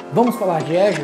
Vamos falar de Azure?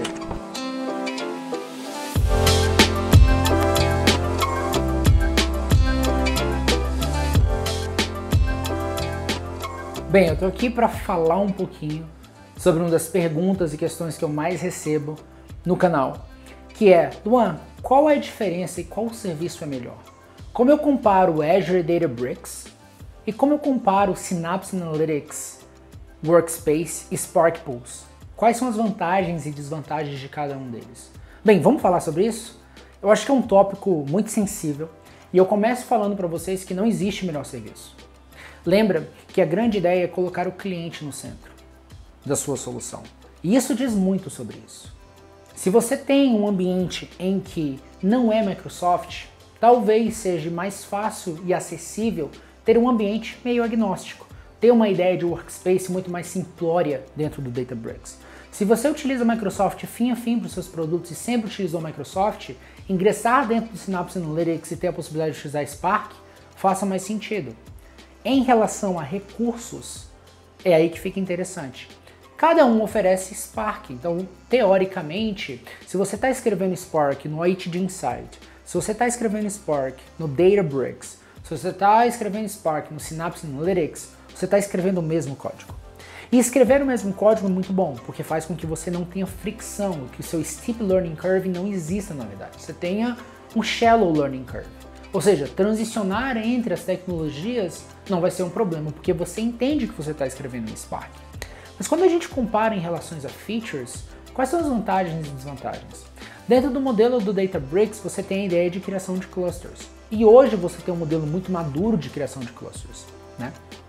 Bem, eu tô aqui para falar um pouquinho sobre uma das perguntas e questões que eu mais recebo no canal, que é: Luan, qual é a diferença e qual serviço é melhor? Como eu comparo o Azure Databricks e como eu comparo o Synapse Analytics Workspace e Spark Pulse? Quais são as vantagens e desvantagens de cada um deles? Bem, vamos falar sobre isso? Eu acho que é um tópico muito sensível e eu começo falando para vocês que não existe melhor serviço. Lembra que a grande ideia é colocar o cliente no centro da sua solução. E isso diz muito sobre isso. Se você tem um ambiente em que não é Microsoft, talvez seja mais fácil e acessível ter um ambiente meio agnóstico, ter uma ideia de workspace muito mais simplória dentro do Databricks. Se você utiliza Microsoft fim a fim para os seus produtos e sempre utilizou Microsoft, ingressar dentro do Synapse Analytics e ter a possibilidade de utilizar Spark faça mais sentido. Em relação a recursos, é aí que fica interessante. Cada um oferece Spark, então, teoricamente, se você está escrevendo Spark no IT Insight, se você está escrevendo Spark no Databricks, se você está escrevendo Spark no Synapse Analytics, você está escrevendo o mesmo código. E escrever o mesmo código é muito bom, porque faz com que você não tenha fricção, que o seu Steep Learning Curve não exista na verdade. Você tenha um Shallow Learning Curve. Ou seja, transicionar entre as tecnologias não vai ser um problema, porque você entende que você está escrevendo em Spark. Mas quando a gente compara em relações a features, quais são as vantagens e desvantagens? Dentro do modelo do Databricks, você tem a ideia de criação de clusters. E hoje você tem um modelo muito maduro de criação de clusters, né?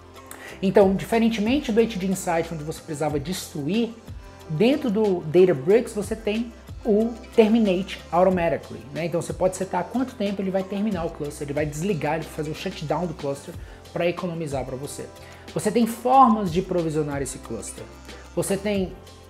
Então, diferentemente do HD Insight, onde você precisava destruir, dentro do Databricks você tem o Terminate Automatically, né? Então você pode setar quanto tempo ele vai terminar o cluster, ele vai desligar, ele vai fazer o shutdown do cluster para economizar para você. Você tem formas de provisionar esse cluster, você tem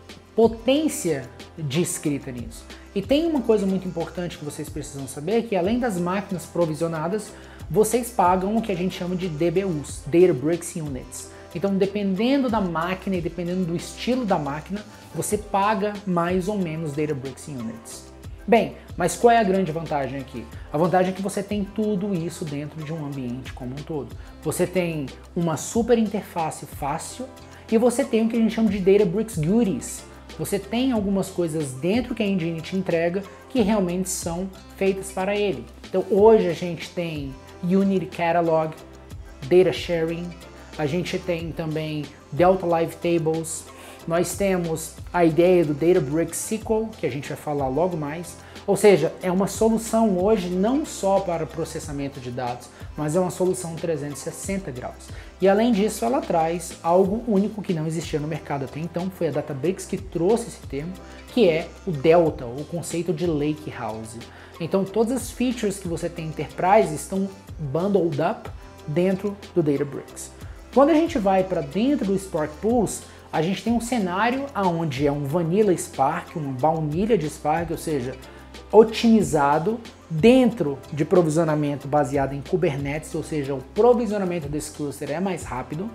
potência de escrita nisso. E tem uma coisa muito importante que vocês precisam saber, que além das máquinas provisionadas, vocês pagam o que a gente chama de DBUs, Databricks Units. Então, dependendo da máquina e dependendo do estilo da máquina, você paga mais ou menos Databricks Units. Bem, mas qual é a grande vantagem aqui? A vantagem é que você tem tudo isso dentro de um ambiente como um todo. Você tem uma super interface fácil e você tem o que a gente chama de Databricks Goodies. Você tem algumas coisas dentro que a engine te entrega que realmente são feitas para ele. Então, hoje a gente tem Unity Catalog, Data Sharing, a gente tem também Delta Live Tables, nós temos a ideia do Databricks SQL, que a gente vai falar logo mais. Ou seja, é uma solução hoje não só para processamento de dados, mas é uma solução 360 graus. E além disso, ela traz algo único que não existia no mercado até então, foi a Databricks que trouxe esse termo, que é o Delta, o conceito de Lake House. Então todas as features que você tem Enterprise estão bundled up dentro do Databricks. Quando a gente vai para dentro do Spark Pulse, a gente tem um cenário onde é um Vanilla Spark, uma baunilha de Spark, ou seja, otimizado dentro de provisionamento baseado em Kubernetes, ou seja, o provisionamento desse cluster é mais rápido.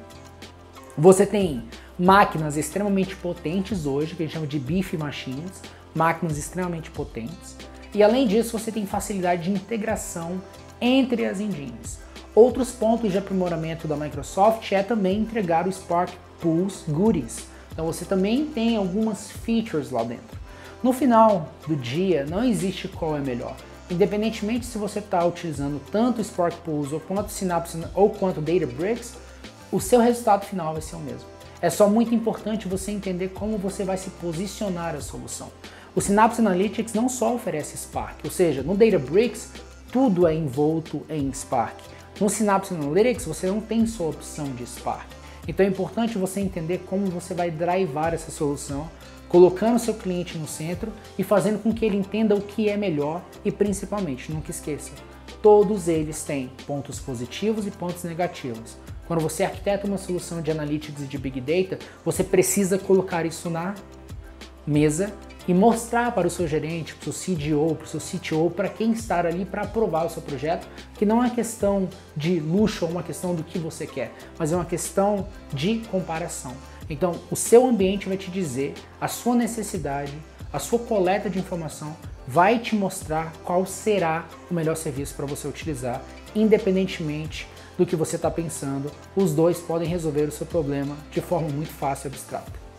Você tem máquinas extremamente potentes hoje, que a gente chama de Beef Machines, máquinas extremamente potentes. E além disso, você tem facilidade de integração entre as engines. Outros pontos de aprimoramento da Microsoft é também entregar o Spark Pulse Goodies. Então você também tem algumas features lá dentro. No final do dia, não existe qual é melhor. Independentemente se você está utilizando tanto o Spark Pulse ou quanto Synapse ou quanto Databricks, o seu resultado final vai ser o mesmo. É só muito importante você entender como você vai se posicionar a solução. O Synapse Analytics não só oferece Spark, ou seja, no Databricks tudo é envolto em Spark. No Synapse Analytics você não tem só opção de Spark. Então é importante você entender como você vai drivar essa solução, colocando seu cliente no centro e fazendo com que ele entenda o que é melhor e principalmente, nunca esqueça, todos eles têm pontos positivos e pontos negativos. Quando você arquiteta uma solução de Analytics e de Big Data, você precisa colocar isso na mesa e mostrar para o seu gerente, para o seu CDO, para o seu CTO, para quem está ali para aprovar o seu projeto, que não é uma questão de luxo ou uma questão do que você quer, mas é uma questão de comparação. Então, o seu ambiente vai te dizer a sua necessidade, a sua coleta de informação vai te mostrar qual será o melhor serviço para você utilizar, independentemente do que você está pensando. Os dois podem resolver o seu problema de forma muito fácil e abstrata.